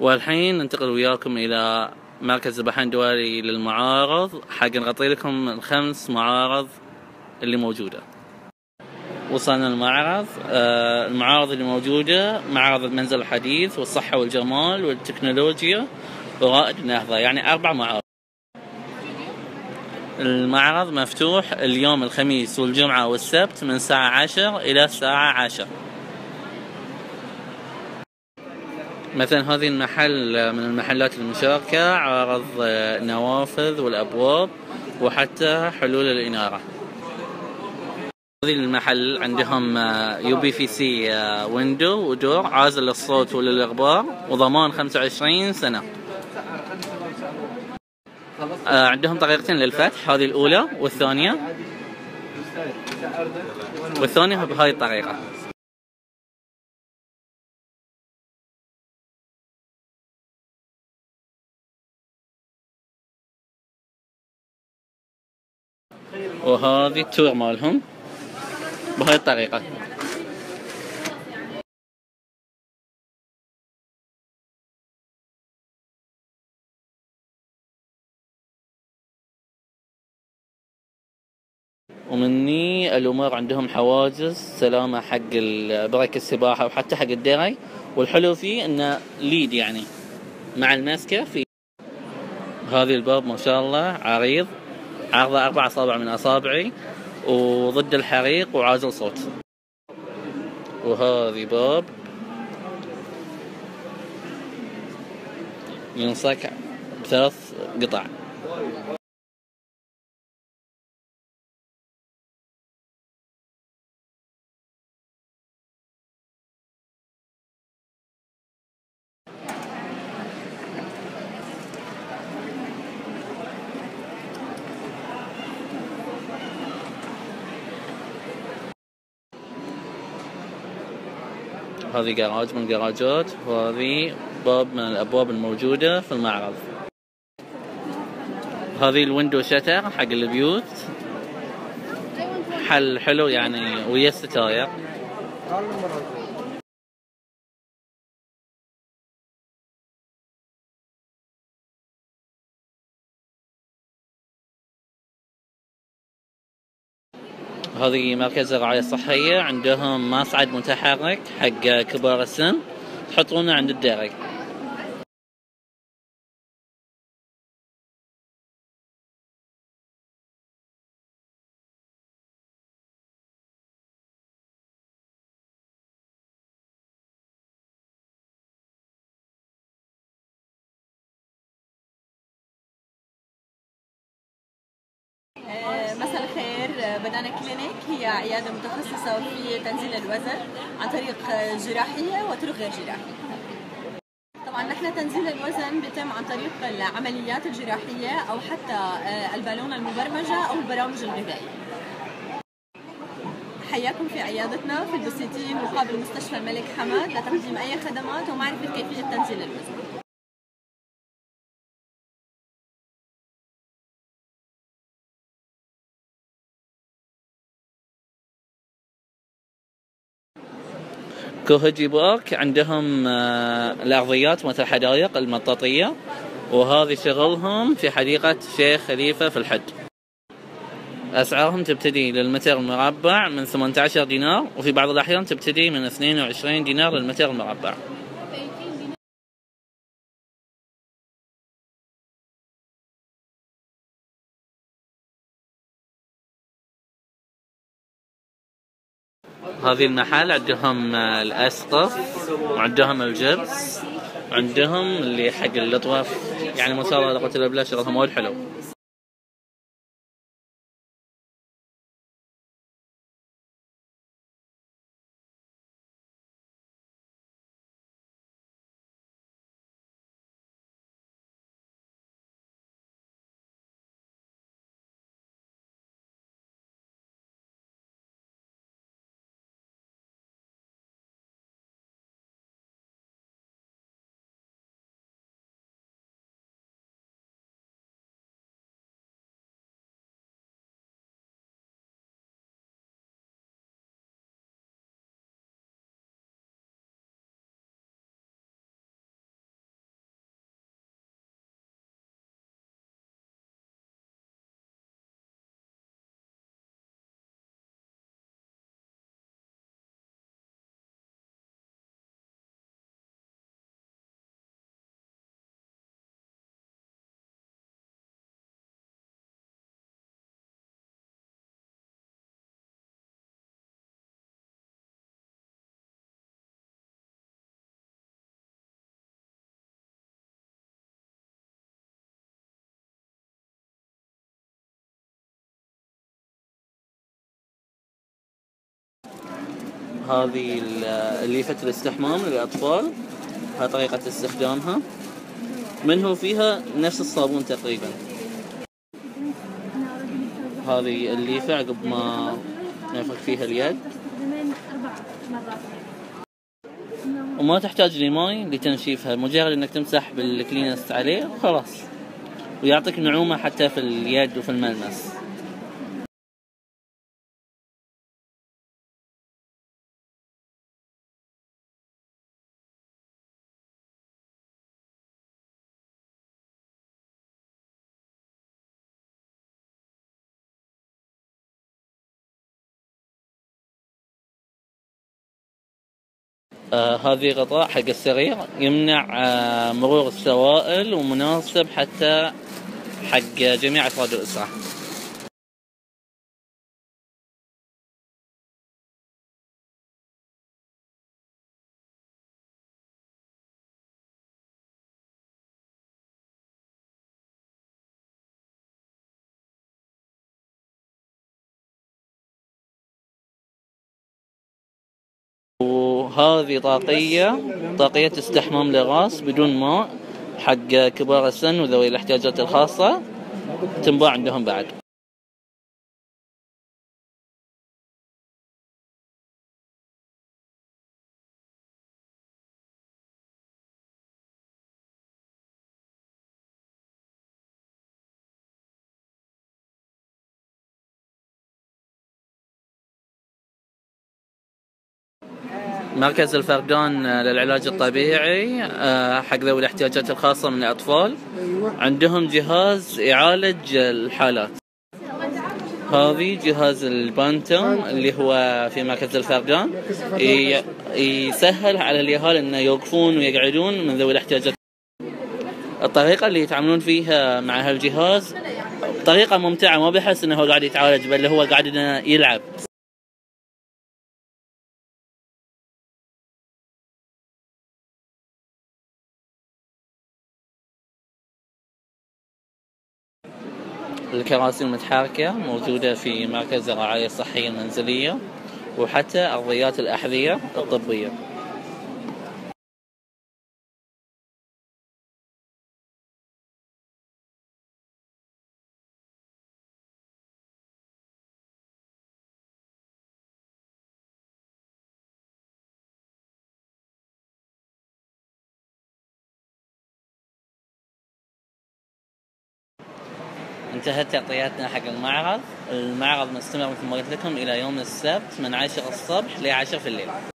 والحين ننتقل وياكم إلى مركز البحرين الدولي للمعارض حق نغطي لكم الخمس معارض اللي موجودة. وصلنا المعرض. المعارض اللي موجودة: معرض المنزل الحديث والصحة والجمال والتكنولوجيا ورائد النهضة، يعني 4 معارض. المعرض مفتوح اليوم الخميس والجمعة والسبت من الساعة 10 إلى الساعة 10. مثلا هذه المحل من المحلات المشاركة، عرض النوافذ والأبواب وحتى حلول الإنارة. هذه المحل عندهم UPVC ويندو ودور عازل للصوت وللإغبار وضمان 25 سنة. عندهم طريقتين للفتح، هذه الأولى والثانية بهذه الطريقة. وهذه التور مالهم بهذه الطريقة. ومني الأمور عندهم حواجز سلامة حق برك السباحة وحتى حق الدري، والحلو فيه إنه ليد يعني مع المسكة في هذه الباب ما شاء الله عريض، عرضه 4 أصابع من أصابعي وضد الحريق وعازل صوت. وهذه باب ينصك ب3 قطع. هذه جراج من الجراجات، وهذه باب من الأبواب الموجودة في المعرض. هذه الويندو شتر حق البيوت، حل حلو يعني ويا الستاير. هذه مركز الرعاية الصحية، عندهم مصعد متحرك حق كبار السن تحطونه عند الدرج. مساء الخير. بدانا كلينيك، هي عيادة متخصصة في تنزيل الوزن عن طريق جراحية وطرق غير جراحية. طبعا نحن تنزيل الوزن بيتم عن طريق العمليات الجراحية أو حتى البالونة المبرمجة أو البرامج الغذائية. حياكم في عيادتنا في البسيطين مقابل مستشفى الملك حمد لتقديم أي خدمات ومعرفة كيفية تنزيل الوزن. كوهجي بارك عندهم الأرضيات مثل حدائق المطاطية، وهذه شغلهم في حديقة شيخ خليفة في الحج. أسعارهم تبتدي للمتر المربع من 18 دينار، وفي بعض الأحيان تبتدي من 22 دينار للمتر المربع. هذه المحل عندهم الأسقف وعندهم الجبس وعندهم اللي حق الأطواف، يعني ما شاء الله لا قوة إلا بالله شغلهم وايد حلو. هذه الليفة الاستحمام للأطفال، هاي طريقة استخدامها. منه فيها نفس الصابون تقريبا. هذه الليفة عقب ما نفك فيها اليد، وما تحتاج لماء لتنشيفها، مجرد انك تمسح بالكلينس عليه وخلاص، ويعطيك نعومة حتى في اليد وفي الملمس. هذه غطاء حق السرير يمنع مرور السوائل، ومناسب حتى حق جميع أفراد الأسرة. وهذه طاقية استحمام للراس بدون ماء حق كبار السن وذوي الاحتياجات الخاصة، تنباع عندهم بعد. مركز الفردان للعلاج الطبيعي حق ذوي الاحتياجات الخاصة من الأطفال، عندهم جهاز يعالج الحالات. هذه جهاز البانتوم اللي هو في مركز الفردان، يسهل على اليهال انه يوقفون ويقعدون من ذوي الاحتياجات. الطريقة اللي يتعاملون فيها مع هالجهاز طريقة ممتعة، ما بحس انه هو قاعد يتعالج، بل هو قاعد انه يلعب. الكراسي المتحركة موجودة في مركز الرعاية الصحية المنزلية، وحتى أرضيات الأحذية الطبية. انتهت تغطياتنا حق المعرض. المعرض مستمر مثل ما قلت لكم إلى يوم السبت من 10 الصبح ل 10 في الليل.